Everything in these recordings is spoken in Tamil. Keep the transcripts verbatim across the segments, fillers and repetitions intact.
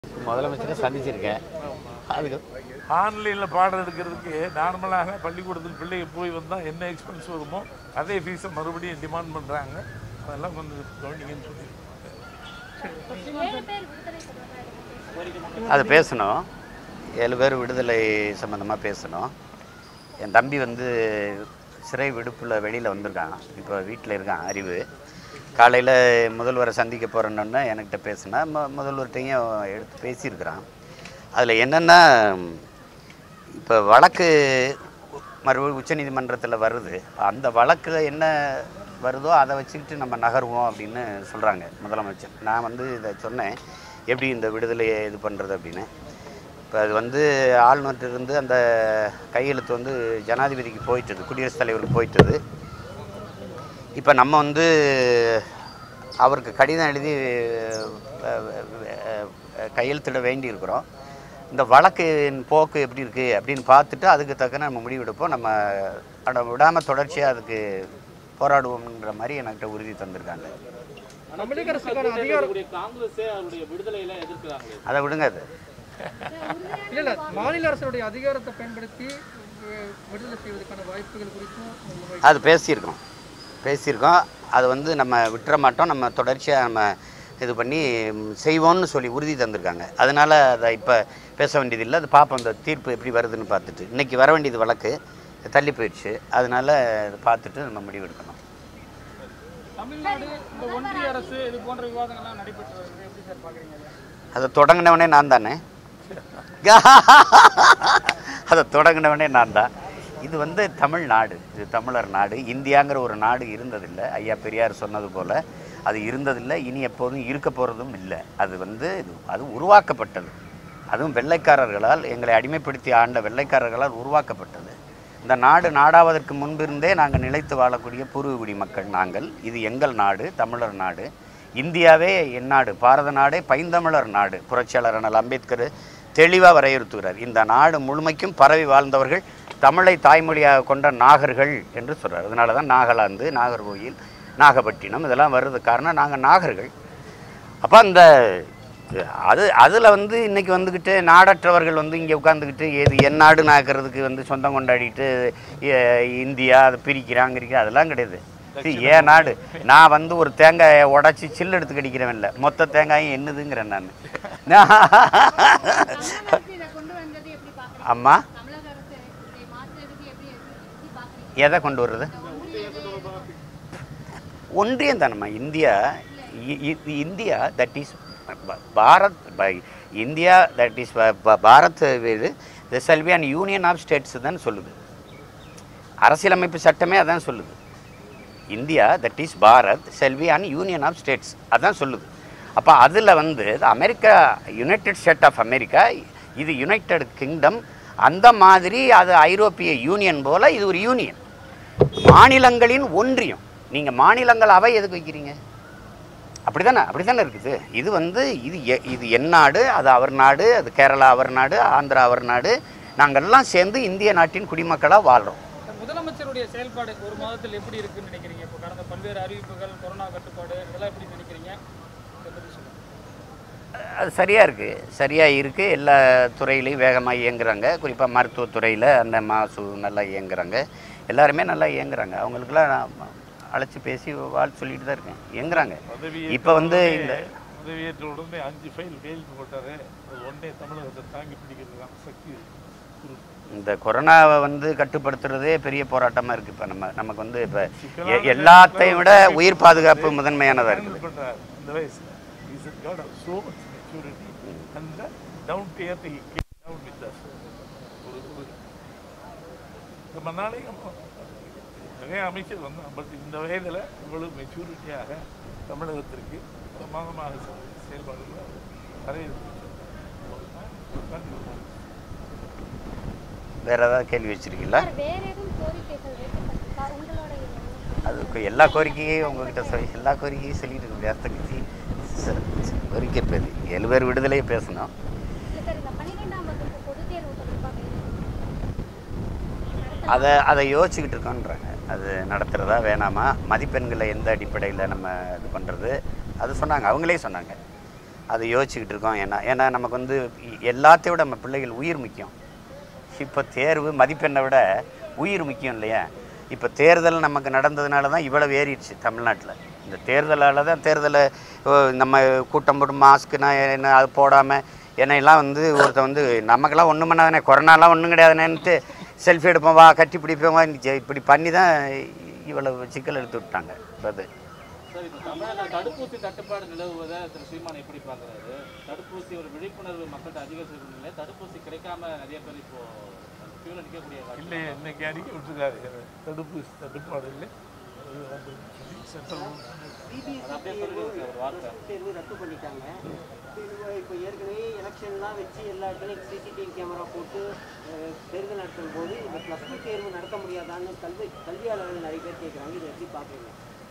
முதலமைச்சரை சந்திச்சிருக்கேன். அதுக்கு ஆன்லைனில் பாடம் எடுக்கிறதுக்கு நார்மலாக பள்ளிக்கூடத்தில் பிள்ளைங்க போய் வந்தால் என்ன எக்ஸ்பென்ஸ் வருமோ அதே ஃபீஸை மறுபடியும் டிமாண்ட் பண்ணுறாங்க. அதெல்லாம் கொஞ்சம் கவனிங்கன்னு சொல்லி அது பேசணும். ஏழு பேர் விடுதலை சம்மந்தமாக பேசணும். என் தம்பி வந்து சிறை விடுப்பில் வெளியில் வந்திருக்கான். இப்போ வீட்டில் இருக்கான். அறிவு காலையில் முதல்வரை சந்திக்க போகிறேன்னு என்கிட்ட பேசினா ம முதல்வர்கிட்டையும் எடுத்து பேசியிருக்கிறான். அதில் என்னென்னா, இப்போ வழக்கு மறுபடியும் உச்சநீதிமன்றத்தில் வருது. அந்த வழக்கில் என்ன வருதோ அதை வச்சுக்கிட்டு நம்ம நகருவோம் அப்படின்னு சொல்கிறாங்க முதலமைச்சர். நான் வந்து இதை சொன்னேன், எப்படி இந்த விடுதலையை இது பண்ணுறது அப்படின்னு. இப்போ அது வந்து ஆளுநர்கிட்ட அந்த கையெழுத்து வந்து ஜனாதிபதிக்கு போயிட்டது, குடியரசுத் தலைவருக்கு போயிட்டது. இப்போ நம்ம வந்து அவருக்கு கடிதம் எழுதி கையெழுத்திட வேண்டியிருக்கிறோம். இந்த வழக்கின் போக்கு எப்படி இருக்குது அப்படின்னு பார்த்துட்டு அதுக்கு தக்க நம்ம முடிவெடுப்போம். நம்ம அதை விடாமல் தொடர்ச்சியாக அதுக்கு போராடுவோம்ன்ற மாதிரி என்கிட்ட உறுதி தந்திருக்காங்க. அதை விடுங்க. அது இல்ல இல்ல மாநில அரசுடைய அதிகாரத்தை பயன்படுத்தி விடுதலை செய்வதற்கான வாய்ப்புகள் குறித்தும் அது பேசியிருக்கோம் பேசியிருக்கோம் அது வந்து நம்ம விட்டுற மாட்டோம். நம்ம தொடர்ச்சியாக நம்ம இது பண்ணி செய்வோம்னு சொல்லி உறுதி தந்திருக்காங்க. அதனால் அதை இப்போ பேச வேண்டியதில்லை. அது பார்ப்போம், அந்த தீர்ப்பு எப்படி வருதுன்னு பார்த்துட்டு. இன்றைக்கி வர வேண்டியது வழக்கு தள்ளி போயிடுச்சு. அதனால் அதை பார்த்துட்டு நம்ம முடிவெடுக்கணும். தமிழ்நாடு இந்த ஒன்றிய அரசு இது போன்ற விவாதங்கள்லாம் நடைபெற்று வருது, எப்படி சார் பார்க்குறீங்க? அதை தொடங்கினவனே நான் தானே அதை தொடங்கினவனே நான் தான். இது வந்து தமிழ்நாடு, இது தமிழர் நாடு. இந்தியாங்கிற ஒரு நாடு இருந்ததில்லை. ஐயா பெரியார் சொன்னது போல் அது இருந்ததில்லை, இனி எப்போதும் இருக்க போகிறதும் இல்லை. அது வந்து இது அது உருவாக்கப்பட்டது. அதுவும் வெள்ளைக்காரர்களால், எங்களை அடிமைப்படுத்தி ஆண்ட வெள்ளைக்காரர்களால் உருவாக்கப்பட்டது. இந்த நாடு நாடாவதற்கு முன்பிருந்தே நாங்கள் நிலைத்து வாழக்கூடிய பூர்வகுடி மக்கள் நாங்கள். இது எங்கள் நாடு, தமிழர் நாடு. இந்தியாவே என் நாடு, பாரத நாடே பைந்தமிழர் நாடு. புரட்சியாளர் அண்ணல் அம்பேத்கர் தெளிவாக வரையறுத்துகிறார். இந்த நாடு முழுமைக்கும் பரவி வாழ்ந்தவர்கள் தமிழை தாய்மொழியாக கொண்ட நாகர்கள் என்று சொல்கிறார். அதனால தான் நாகாலாந்து, நாகர்கோயில், நாகப்பட்டினம் இதெல்லாம் வர்றது காரணம் நாங்கள் நாகர்கள். அப்போ அந்த அது அதில் வந்து இன்றைக்கி வந்துக்கிட்டு நாடற்றவர்கள் வந்து இங்கே உட்காந்துக்கிட்டு ஏது என் நாடு நாக்கிறதுக்கு வந்து சொந்தம் கொண்டாடிட்டு இந்தியா அதை பிரிக்கிறாங்க, அதெல்லாம் கிடையாது. ஏன் நாடு, நான் வந்து ஒரு தேங்காயை உடச்சி சில்லு எடுத்து கடிக்கிறவன் இல்லை, மொத்த தேங்காயும் என்னதுங்கிறேன் நான். அம்மா எதை கொண்டு வர்றது? ஒன்றியம் தானம்மா India. India that is Bharat by India that is Bharat வீடு the shall be an union of States தான் சொல்லுது. அரசியலமைப்பு சட்டமே அதான் சொல்லுது. India that is Bharat shall be an union of States அதான் சொல்லுது. அப்போ அதில் வந்து America, United State of America, இது யுனைடெட் கிங்டம். அந்த மாதிரி அது ஐரோப்பிய யூனியன் போல் இது ஒரு யூனியன், மாநிலங்களின் ஒன்றியம். நீங்கள் மாநிலங்கள் அவை எதுக்கு வைக்கிறீங்க? அப்படி தானே அப்படி தானே இருக்குது. இது வந்து இது இது என் நாடு, அது அவர் நாடு, அது கேரளா அவர் நாடு, ஆந்திரா அவர் நாடு. நாங்கள்லாம் சேர்ந்து இந்திய நாட்டின் குடிமக்களாக வாழ்கிறோம். முதலமைச்சருடைய செயல்பாடு ஒரு மாதத்தில் எப்படி இருக்குன்னு நினைக்கிறீங்க? இப்போ கடந்த பல்வேறு அறிவிப்புகள், கொரோனா கட்டுப்பாடு இதெல்லாம் எப்படி நினைக்கிறீங்க? அது சரியாக இருக்குது, சரியாக இருக்குது. எல்லா துறையிலையும் வேகமாக இயங்குறாங்க. குறிப்பாக மருத்துவத்துறையில் அந்த மாசு நல்லா இயங்குறாங்க. எல்லாருமே நல்லா இயங்குறாங்க. அவங்களுக்குலாம் நான் அழைச்சி பேசி வாழ் சொல்லிட்டு தான் இருக்கேன், இயங்குறாங்க. இப்போ வந்து இந்த உதவியேற்ற உடனே அஞ்சு ஃபைல் கையெழுத்து போட்டாரு. அது ஒன்றே தமிழகத்தை தாங்கி பிடிக்கிறதுக்கான சக்தி. இந்த கொரோனாவை வந்து கட்டுப்படுத்துறதே பெரிய போராட்டமாக இருக்குது. இப்போ நம்ம நமக்கு வந்து இப்போ எல்லாத்தையும் விட உயிர் பாதுகாப்பு முதன்மையானதாக இருக்குது. இந்த வயசு so much maturity and the down to earth he came down with us. நம்ம நாளைக்கு நிறைய அமைச்சர் வந்து பட் இந்த வயதில் இவ்வளவு மெச்சூரிட்டியாக தமிழகத்திற்கு பிரமாதமாக செயல்பாடுகள் நிறைய வேற ஏதாவது கேள்வி வச்சிருக்கீங்களா? அதுக்கு எல்லா கோரிக்கையும் உங்ககிட்ட சொல்லி எல்லா கோரிக்கையும் சொல்லிட்டு இருக்க முடியாது. தங்கச்சி கோரிக்கை பேர் ஏழு பேர் விடுதலையே பேசணும். அதை அதை யோசிச்சுக்கிட்டு இருக்கோன்றாங்க. அது நடத்துகிறதா வேணாமா, மதிப்பெண்களை எந்த அடிப்படையில் நம்ம இது பண்ணுறது, அது சொன்னாங்க, அவங்களே சொன்னாங்க. அதை யோசிச்சுக்கிட்டு இருக்கோம். ஏன்னா ஏன்னா நமக்கு வந்து எல்லாத்தையும் விட நம்ம பிள்ளைகள் உயிர் முக்கியம். இப்போ தேர்வு மதிப்பெண்ணை விட உயிர் முக்கியம் இல்லையா? இப்போ தேர்தல் நமக்கு நடந்ததுனால தான் இவ்வளவு ஏறிடுச்சு தமிழ்நாட்டில். இந்த தேர்தலால் தான் தேர்தலை நம்ம கூட்டம் போட்டு மாஸ்க்குனா என்ன அது போடாமல் என்னையெல்லாம் வந்து ஒருத்தர் வந்து நமக்கெல்லாம் ஒன்றும் பண்ணாதானே, கொரோனாலாம் ஒன்றும் கிடையாதுனேன்ட்டு செல்ஃபி எடுப்போம் வா கட்டி பிடிப்போம் வா இப்படி பண்ணி தான் இவ்வளவு சிக்கல் எடுத்து விட்டாங்க. அது சார், இப்போ தமிழக தடுப்பூசி தட்டுப்பாடு நிலவுவதை திரு சீமான் எப்படி பார்க்குறாரு? தடுப்பூசி ஒரு விழிப்புணர்வு மக்கள்கிட்ட அதிக செய்யறதுல தடுப்பூசி கிடைக்காம நிறைய பேர் இப்போ கியூவில் நிற்கக்கூடிய இல்லை, இன்னைக்கு அடிக்க விட்டுருக்காரு தடுப்பூசி தட்டுப்பாடு இல்லை. தேர்வு ரத்து பண்ணிட்டாங்க. இப்போ ஏற்கனவே எலெக்ஷன்லாம் வச்சு எல்லா இடத்துலையும் சிசிடிவி கேமரா போட்டு தேர்தல் நடத்தும் போது இந்த ப்ளஸ் டூ தேர்வு நடத்த முடியாதான்னு கல்வி கல்வியாளர்கள் நிறைய பேர் கேட்குறாங்க. இதை எப்படி பார்க்குறீங்க?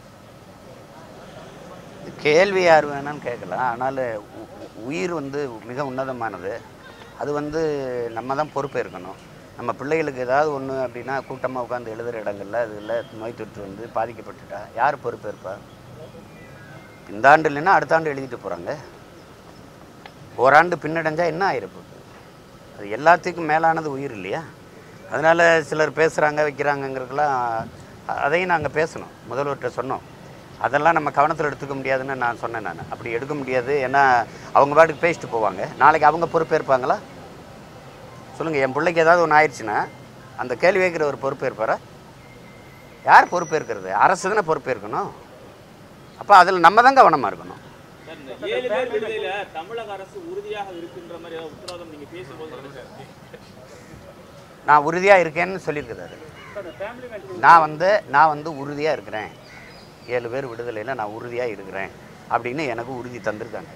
கேள்வி யார் வேணான்னு கேட்கலாம். ஆனால் உயிர் வந்து மிக உன்னதமானது. அது வந்து நம்ம தான் பொறுப்பேற்கணும். நம்ம பிள்ளைகளுக்கு ஏதாவது ஒன்று அப்படின்னா கூட்டமாக உட்காந்து எழுதுகிற இடங்களில் அதில் நோய் தொற்று வந்து பாதிக்கப்பட்டுட்டா யார் பொறுப்பேற்பா? இந்த ஆண்டு இல்லைன்னா அடுத்த ஆண்டு எழுதிட்டு போகிறாங்க. ஓராண்டு பின்னடைஞ்சால் என்ன ஆயிருப்போகுது? அது எல்லாத்துக்கும் மேலானது உயிர் இல்லையா? அதனால் சிலர் பேசுகிறாங்க வைக்கிறாங்கங்கிறதுக்கெல்லாம் அதையும் நாங்கள் பேசணும், முதல்வர்கிட்ட சொன்னோம். அதெல்லாம் நம்ம கவனத்தில் எடுத்துக்க முடியாதுன்னு நான் சொன்னேன். நான் அப்படி எடுக்க முடியாது. ஏன்னா அவங்க பாட்டுக்கு பேசிட்டு போவாங்க. நாளைக்கு அவங்க பொறுப்பேற்பாங்களா சொல்லுங்கள்? என் பிள்ளைக்கு ஏதாவது ஒன்று ஆயிடுச்சுன்னா அந்த கேள்வி கேட்குற ஒரு பொறுப்பேற்பாரா? யார் பொறுப்பேற்கிறது? அரசு தானே பொறுப்பேற்கணும். அப்போ அதில் நம்ம தான் கவனமாக இருக்கணும். ஏழு பேர் விடுதலையில தமிழக அரசு உறுதியாக இருக்கின்ற மாதிரி உத்தரவாதம் நீங்க பேசும்போது நான் உறுதியாக இருக்கேன்னு சொல்லியிருக்கிறாரு. நான் வந்து நான் வந்து உறுதியாக இருக்கிறேன், ஏழு பேர் விடுதலையில் நான் உறுதியாக இருக்கிறேன் அப்படின்னு எனக்கு உறுதி தந்திருக்காங்க.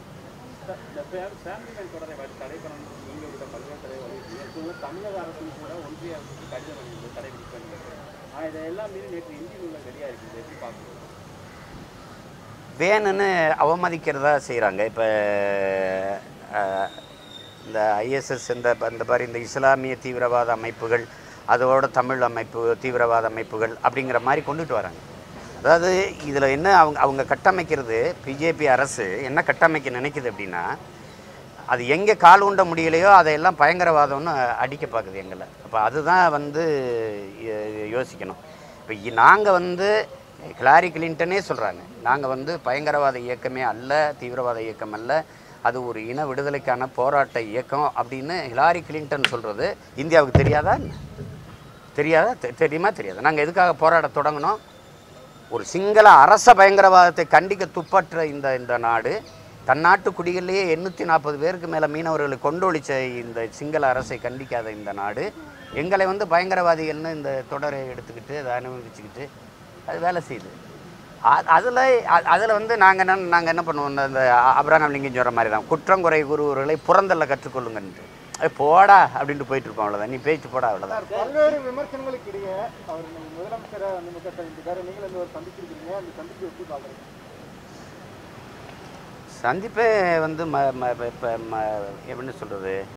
தமிழக அரசு கூட ஒன்றிய அரசுக்கு கடிதம் அளிக்கிறது தடை விதிப்பாங்க. ஆனால் இதெல்லாம் மீறி நேற்று இந்திய உள்ள ரெடியாக இருக்குது. எப்படி பார்க்குறது? வேணும்னு அவமதிக்கிறதா செய்கிறாங்க. இப்போ இந்த ஐஎஸ்எஸ் இந்த இந்த மாதிரி இந்த இஸ்லாமிய தீவிரவாத அமைப்புகள் அதோட தமிழ் அமைப்பு தீவிரவாத அமைப்புகள் அப்படிங்கிற மாதிரி கொண்டுட்டு வராங்க. அதாவது இதில் என்ன அவங்க அவங்க கட்டமைக்கிறது, பிஜேபி அரசு என்ன கட்டமைக்க நினைக்குது அப்படின்னா, அது எங்கே கால் உண்ட முடியலையோ அதையெல்லாம் பயங்கரவாதம்னு அடிக்க பார்க்குது எங்களை. அப்போ அதுதான் வந்து யோசிக்கணும். இப்போ நாங்கள் வந்து ஹிலாரி கிளின்டனே சொல்கிறாங்க, நாங்கள் வந்து பயங்கரவாத இயக்கமே அல்ல, தீவிரவாத இயக்கம் அல்ல, அது ஒரு இன விடுதலைக்கான போராட்ட இயக்கம் அப்படின்னு ஹிலாரி கிளின்டன் சொல்கிறது இந்தியாவுக்கு தெரியாதா? தெரியாதா? தெரியுமா? தெரியாதா? நாங்கள் எதுக்காக போராட தொடங்கினோம்? ஒரு சிங்கள அரச பயங்கரவாதத்தை கண்டிக்க துப்பற்ற இந்த இந்த நாடு, தன்னாட்டு குடிகளிலேயே எண்ணூற்றி நாற்பது பேருக்கு மேலே மீனவர்களை கொண்டொழிச்ச இந்த சிங்கள அரசை கண்டிக்காத இந்த நாடு எங்களை வந்து பயங்கரவாதிகள்னு இந்த தொடரை எடுத்துக்கிட்டு அதை அனுபவிச்சுக்கிட்டு அது வேலை செய்யுது. அதில் அதில் வந்து நாங்கள் என்ன நாங்கள் என்ன பண்ணுவோம், இந்த அப்ரஹாம் லிங்கன் சொல்கிற மாதிரி தான், குற்றம் குறை கூறுவர்களை புறந்தள்ள கற்றுக்கொள்ளுங்கன்ட்டு அது போடா அப்படின்ட்டு போயிட்டு இருக்கோம். அவ்வளோதான், நீ பேச்சு போடா, அவ்வளோதான். பல்வேறு விமர்சனங்களுக்கு இடையே அவர் முதலமைச்சரை நீங்கள் வந்து ஒரு சந்திச்சிருக்கீங்க, அந்த சந்திப்பு எப்படி பார்க்குறீங்க? சந்திப்பே வந்து ம எப்படின்னு சொல்கிறது,